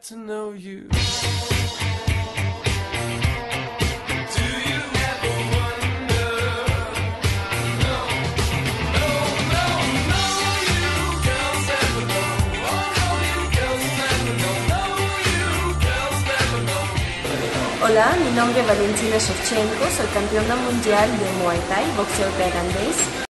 to know you. Hola, mi nombre es Valentina Shevchenko, soy campeona mundial de Muay Thai, boxeo tailandés.